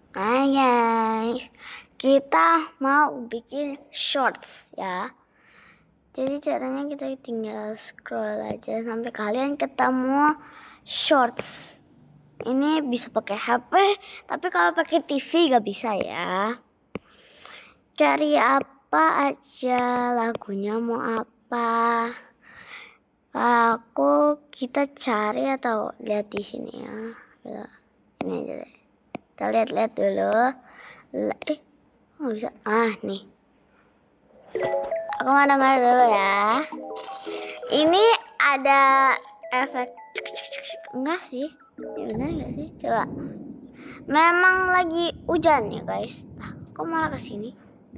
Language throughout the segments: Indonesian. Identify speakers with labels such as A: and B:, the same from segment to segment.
A: Nah guys, kita mau bikin shorts ya. Jadi caranya kita tinggal scroll aja sampai kalian ketemu shorts. Ini bisa pakai HP, tapi kalau pakai TV gak bisa ya. Cari apa aja, lagunya mau apa. Kalau kita cari atau lihat di sini ya. Ini aja deh. Kita lihat-lihat dulu. Nggak bisa. Nih. Aku mau denger dulu ya. Ini ada efek. Enggak sih. Ya benar enggak sih? Coba. Memang lagi hujan ya guys. Kok malah ke sini?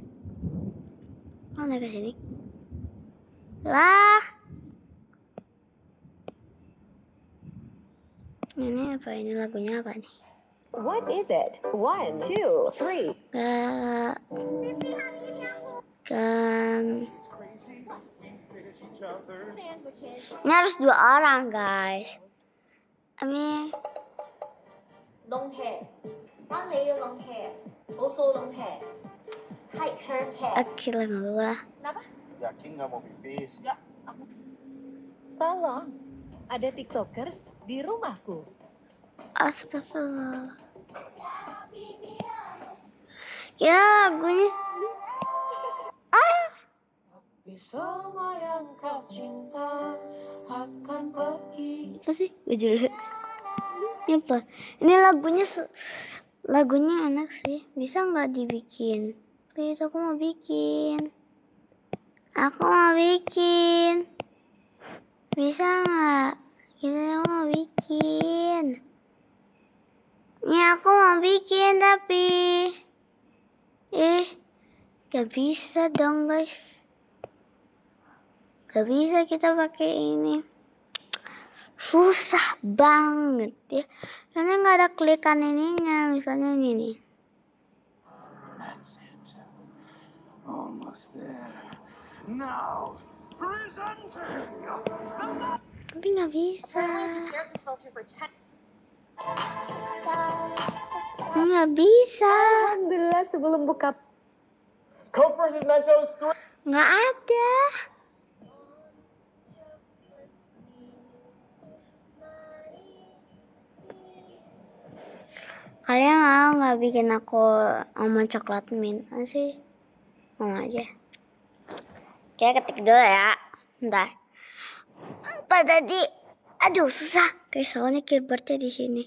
A: Mana ke sini? Lah. Ini apa? Ini lagunya apa nih?
B: What is it? 1, 2, 3.
A: Ini harus 2 orang guys. Ini
C: long hair. Only long hair. Also long hair. High curls hair.
A: Oke lah, nggak apa-apa lah.
C: Kenapa?
D: Yakin nggak mau pipis?
C: Enggak, aku.
B: Tolong, ada tiktokers di rumahku.
A: Astagfirullah. Ya lagunya.
B: Bersama yang kau cinta akan pergi.
A: Apa sih? Gak jelas. Ini apa? Ini lagunya enak sih. Bisa nggak dibikin? Please, aku mau bikin. Bisa nggak? Kita mau bikin. Ini aku mau bikin tapi gak bisa dong guys. Gak bisa kita pakai ini. Susah banget ya. Karena nggak ada klikan ininya. Misalnya ini nih.
D: That's it. Almost there. Now, presenting.
A: Tapi nggak bisa. Nggak bisa.
B: Alhamdulillah sebelum buka.
D: Coke versus Mentos 3.
A: Nggak ada. Kalian mau nggak bikin aku sama coklat mint sih? Mau aja. Kita ketik dulu ya. Bentar. Apa tadi? Aduh susah. Guys, soalnya keyboardnya di sini.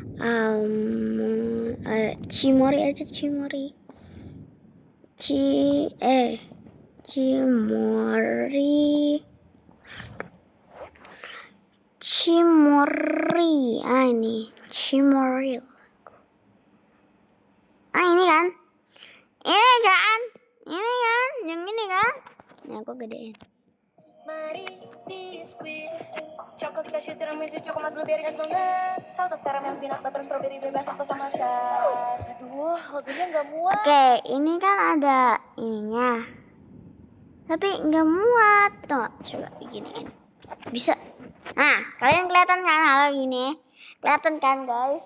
A: Cimori aja Cimori. Cimori. Ini Cimori. Ini kan? Yang ini kan? Ini aku gedein.
C: Mari biskuit. Coklat cashew tiramisu coklat blueberry hazelnut. Salted caramel peanut butter strawberry bebas atau sama cat. Aduh, lagunya nggak muat.
A: Oke, ini kan ada ininya. Tapi nggak muat. Tuh, coba beginiin. Bisa. Nah, kalian kelihatan kan kalau gini? Kelihatan kan, guys?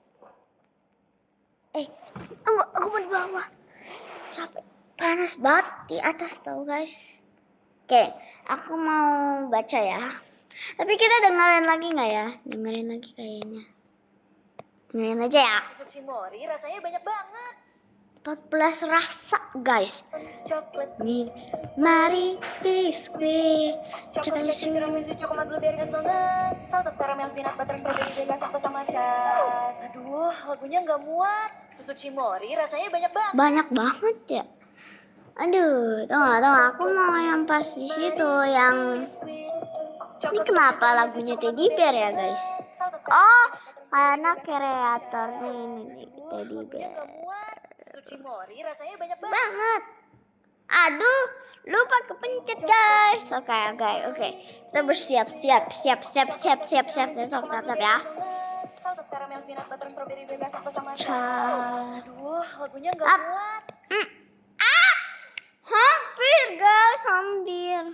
A: Aku mau di bawah. Capek. Panas banget di atas tau, guys. Oke, aku mau baca ya. Tapi kita dengerin lagi nggak ya? Dengerin lagi kayaknya. Dengerin aja ya.
C: Susu Cimori rasanya banyak banget.
A: 14 rasa guys.
C: Coklat
A: Mint, mari biskuit.
C: coklat cashew tiramisu coklat blueberry hazelnut. Salted caramel peanut butter strawberry bebas atau sama cat. Aduh, lagunya nggak muat. Susu Cimori rasanya banyak banget.
A: Banyak banget ya. Aduh, tau aku mau yang pas di situ yang ini kenapa lagunya Teddy Bear ya guys? Oh, karena kreatornya ini nih, Teddy Bear.
C: Susu Cimori rasanya banyak
A: Banget. Aduh, lupa kepencet guys. Oke. Kita bersiap ya.
C: Salted caramel peanut butter strawberry bebas atau sama
A: Cat.
C: Aduh, lagunya nggak muat.
A: Hampir.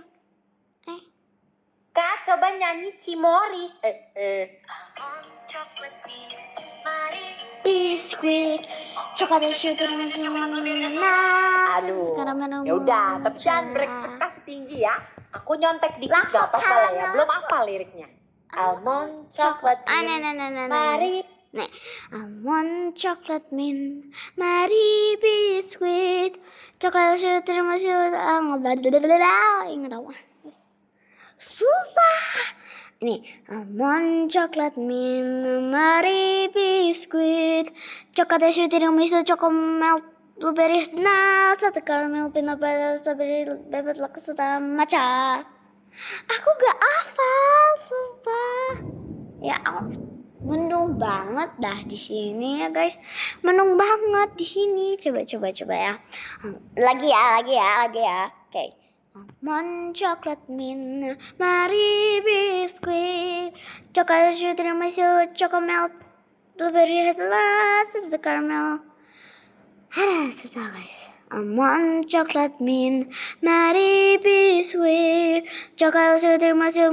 C: Kak, coba nyanyi Cimori.
A: Biskuit. coklat keju tiramisu coklat blueberry hazelnut.
B: Aduh,
A: Karamel
B: ya udah, tapi jangan
A: matcha.
B: berekspektasi tinggi ya. Aku nyontek dikit
A: Langsung
B: gak apa-apa lah ya.
A: karamel.
B: Belum apa liriknya. Almond coklat
A: Nah.
B: mari.
A: Nih, almond coklat mint, mari biskuit, coklat keju tiramisu, ingat apa? Susah. Ini almond coklat mint, mari biskuit, coklat keju tiramisu, melt, blueberry hazelnut, satu caramel peanut butter, strawberry bebek laksa matcha. Aku gak hafal, sumpah. Ya, mendung banget dah di sini ya guys, mendung banget di sini. Coba ya. Lagi ya. Oke. Almond coklat mint, mari biskuit, coklat keju tiramisu, melt, blueberry hazelnut, satu caramel. Ada susah guys. Almond coklat mint, mari biskuit, coklat keju tiramisu,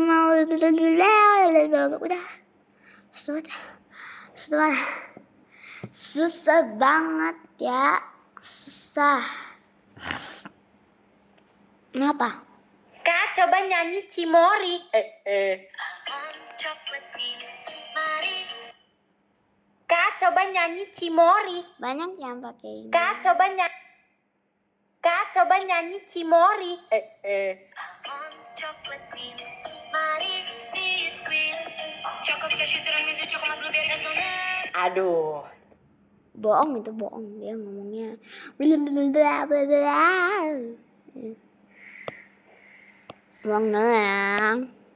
A: udah. Susah banget ya. Susah. Kenapa?
B: Kak, coba nyanyi Cimori. Kak, coba nyanyi Cimori.
A: Banyak yang pakai ini.
B: Kak, coba nyanyi Cimori. Aduh.
A: Bohong itu bohong, dia ngomongnya. Bohong doang.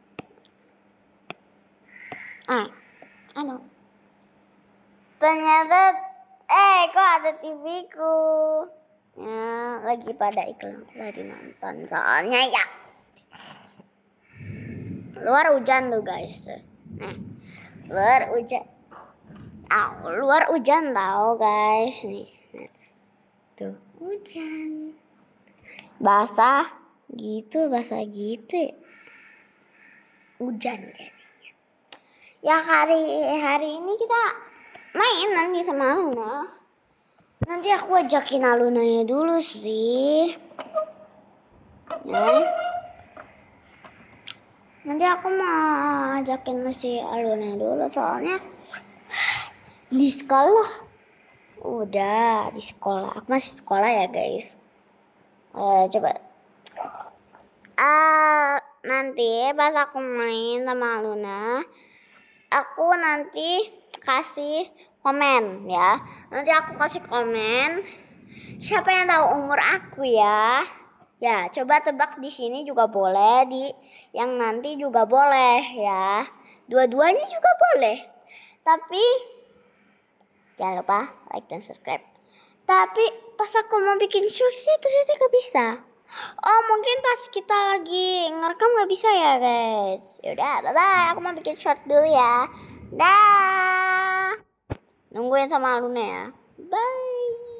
A: Aduh. Ternyata, kok ada TV ku? Ya, lagi pada iklan, lagi nonton soalnya ya. Luar hujan tuh guys. Nah, luar hujan tau guys nih. Tuh hujan. Basah gitu ya. Hujan jadinya. Ya hari ini kita main nanti sama Aluna. Nanti aku ajakin Alunanya dulu sih. Ya. Nanti aku mau ajakin si Aluna dulu soalnya di sekolah. Udah di sekolah. Aku masih sekolah ya guys. Coba. Nanti pas aku main sama Aluna, aku nanti kasih komen ya. Nanti aku kasih komen. Siapa yang tahu umur aku ya? Ya, coba tebak di sini juga boleh, di yang nanti juga boleh ya. Dua-duanya juga boleh. Tapi jangan lupa like dan subscribe. Tapi pas aku mau bikin shortnya ternyata gak bisa. Oh, mungkin pas kita lagi ngerekam gak bisa ya guys. Yaudah, bye-bye. Aku mau bikin short dulu ya. Dah. Nungguin sama Aluna ya. Bye.